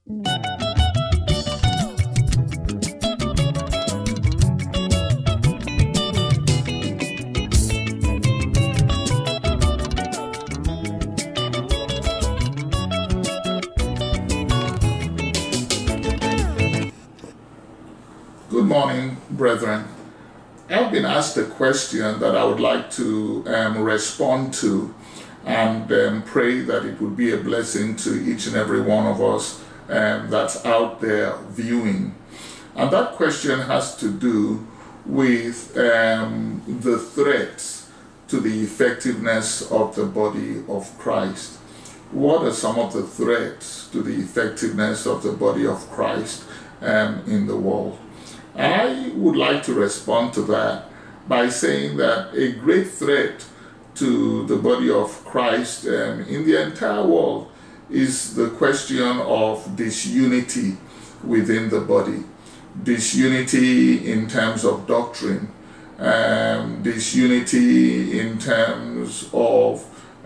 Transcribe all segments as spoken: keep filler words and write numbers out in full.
Good morning, brethren. I've been asked a question that I would like to um, respond to and um, pray that it would be a blessing to each and every one of us um, that's out there viewing. And that question has to do with um, the threats to the effectiveness of the body of Christ. What are some of the threats to the effectiveness of the body of Christ um, in the world? And I would like to respond to that by saying that a great threat to the body of Christ um, in the entire world is the question of disunity within the body. Disunity in terms of doctrine, um, disunity in terms of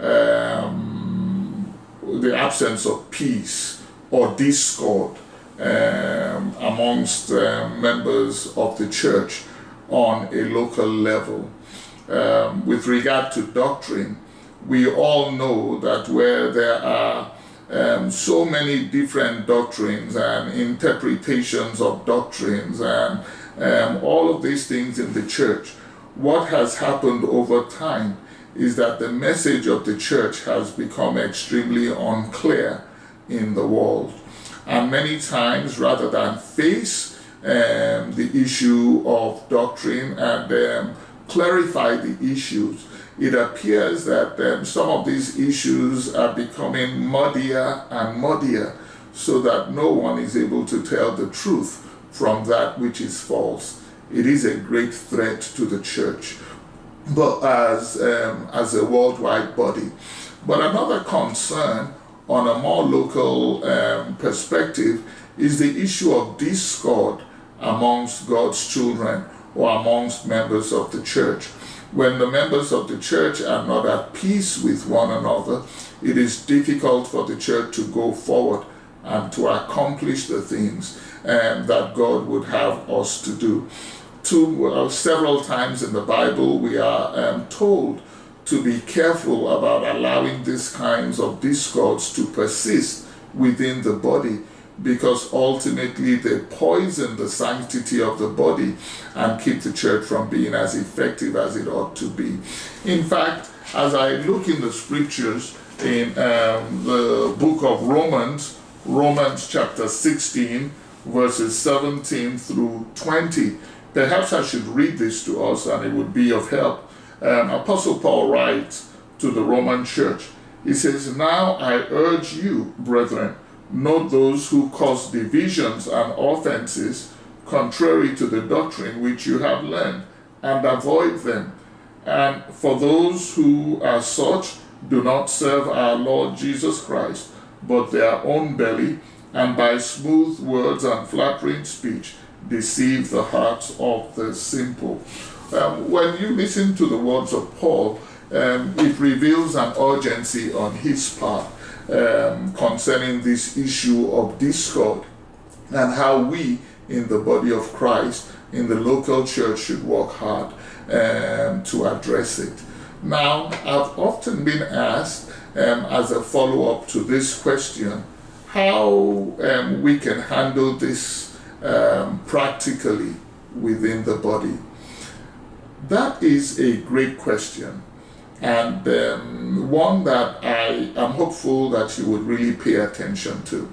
um, the absence of peace or discord Um, amongst um, members of the church on a local level. Um, with regard to doctrine, we all know that where there are um, so many different doctrines and interpretations of doctrines and um, all of these things in the church, what has happened over time is that the message of the church has become extremely unclear in the world. And many times, rather than face um, the issue of doctrine and um, clarify the issues, it appears that um, some of these issues are becoming muddier and muddier, so that no one is able to tell the truth from that which is false. It is a great threat to the church, but as, um, as a worldwide body. But another concern on a more local um, perspective is the issue of discord amongst God's children or amongst members of the church. When the members of the church are not at peace with one another, it is difficult for the church to go forward and to accomplish the things um, that God would have us to do. Two, uh, several times in the Bible we are um, told to be careful about allowing these kinds of discords to persist within the body, because ultimately they poison the sanctity of the body and keep the church from being as effective as it ought to be. In fact, as I look in the scriptures in um, the book of Romans, Romans chapter sixteen, verses seventeen through twenty, perhaps I should read this to us and it would be of help. Um, Apostle Paul writes to the Roman church, he says, "Now I urge you, brethren, note those who cause divisions and offenses contrary to the doctrine which you have learned, and avoid them. And for those who are such, do not serve our Lord Jesus Christ, but their own belly, and by smooth words and flattering speech deceive the hearts of the simple." Um, when you listen to the words of Paul, um, it reveals an urgency on his part um, concerning this issue of discord and how we in the body of Christ, in the local church, should work hard um, to address it. Now, I've often been asked um, as a follow-up to this question, how um, we can handle this um, practically within the body. That is a great question, and um, one that I am hopeful that you would really pay attention to.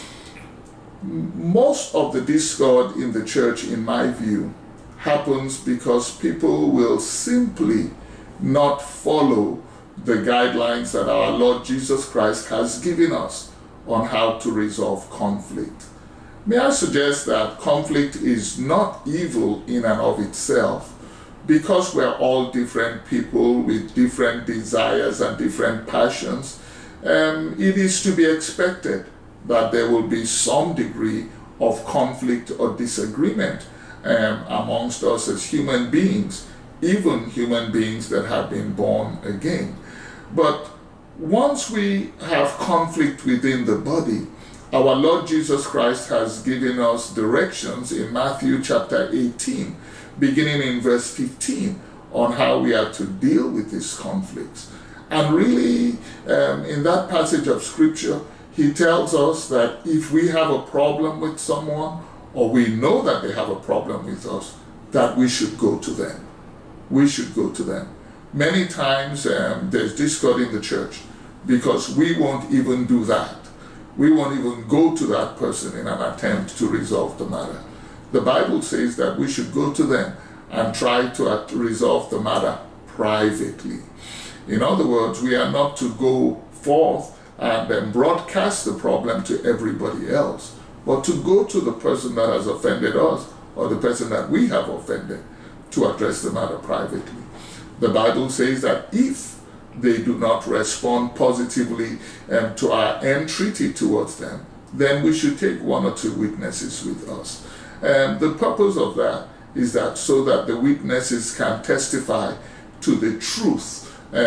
Most of the discord in the church, in my view, happens because people will simply not follow the guidelines that our Lord Jesus Christ has given us on how to resolve conflict. May I suggest that conflict is not evil in and of itself, because we're all different people with different desires and different passions. Um, it is to be expected that there will be some degree of conflict or disagreement um, amongst us as human beings, even human beings that have been born again. But once we have conflict within the body, Our Lord Jesus Christ has given us directions in Matthew chapter eighteen, beginning in verse fifteen, on how we are to deal with these conflicts. And really, um, in that passage of scripture, he tells us that if we have a problem with someone, or we know that they have a problem with us, that we should go to them. We should go to them. Many times um, there's discord in the church because we won't even do that. We won't even go to that person in an attempt to resolve the matter. The Bible says that we should go to them and try to resolve the matter privately. In other words, we are not to go forth and then broadcast the problem to everybody else, but to go to the person that has offended us or the person that we have offended to address the matter privately. The Bible says that if they do not respond positively um, to our entreaty towards them, then we should take one or two witnesses with us. And the purpose of that is that so that the witnesses can testify to the truth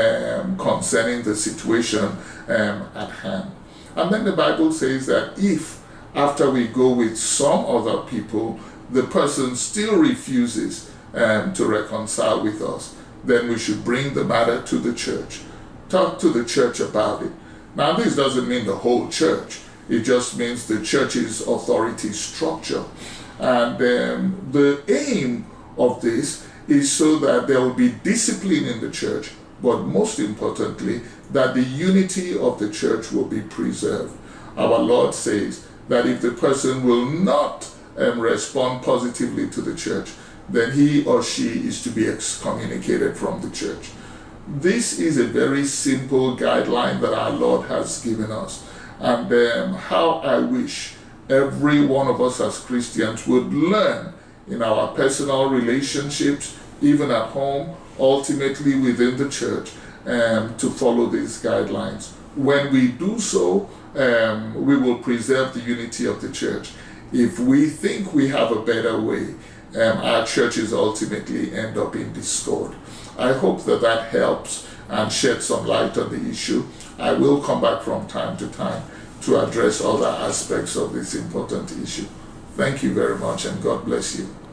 um, concerning the situation um, at hand. And then the Bible says that if after we go with some other people, the person still refuses um, to reconcile with us, then we should bring the matter to the church. Talk to the church about it. Now, this doesn't mean the whole church. It just means the church's authority structure. And um, the aim of this is so that there will be discipline in the church, but most importantly, that the unity of the church will be preserved. Our Lord says that if the person will not um, respond positively to the church, then he or she is to be excommunicated from the church. This is a very simple guideline that our Lord has given us. And um, how I wish every one of us as Christians would learn in our personal relationships, even at home, ultimately within the church, um, to follow these guidelines. When we do so, um, we will preserve the unity of the church. If we think we have a better way, um, our churches ultimately end up in discord. I hope that that helps and sheds some light on the issue. I will come back from time to time to address other aspects of this important issue. Thank you very much, and God bless you.